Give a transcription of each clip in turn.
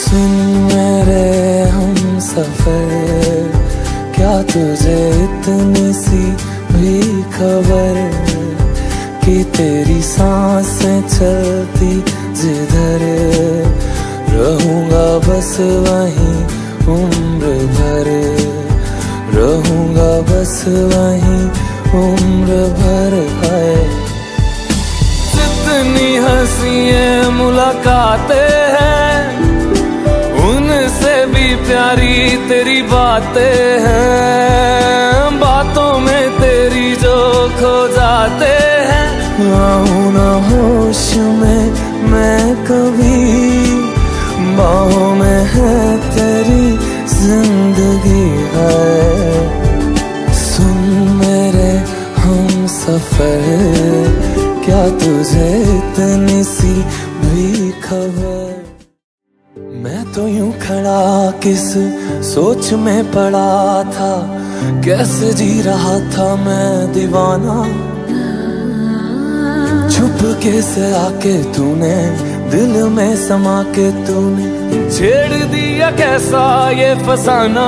सुन मेरे हम सफर, क्या तुझे इतनी सी भी खबर कि तेरी सांसें चलती जिधर, रहूंगा बस वहीं उम्र भर, रहूंगा बस वहीं उम्र भर। है जितनी हंसियां मुलाकातें हैं, उनसे भी प्यारी तेरी बातें हैं, बातों में तेरी जो खो जाते हैं। आऊं ना होश में मैं कभी, बाहों में है तेरी जिंदगी है। सुन मेरे हम सफर, क्या तुझे इतनी सी भी खबर। मैं तो यूं खड़ा किस सोच में पड़ा था, कैसे जी रहा था मैं दीवाना। छुप के से आके तूने दिल में समा के तूने छेड़ दिया कैसा ये फसाना।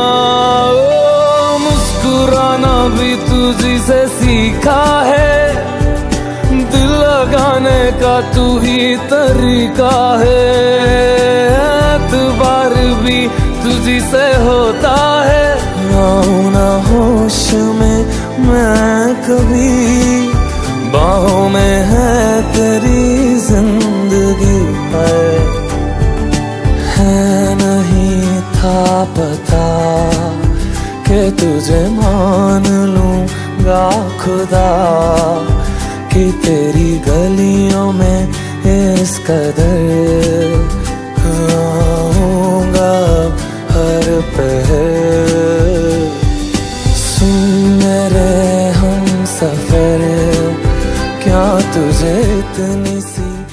ओ मुस्कुराना भी तुझी से सीखा है, दिल लगाने का तू ही तरीका है। एतबार भी तुझी से होता है, आऊं ना होश में मैं कभी, बाहों में है तेरी जिंदगी है नहीं था पता कि तुझे मान लूंगा खुदा, कि तेरी गलियों में इस कदर आऊंगा हर पहर। सुन मेरे हम सफर, क्या तुझे इतनी सी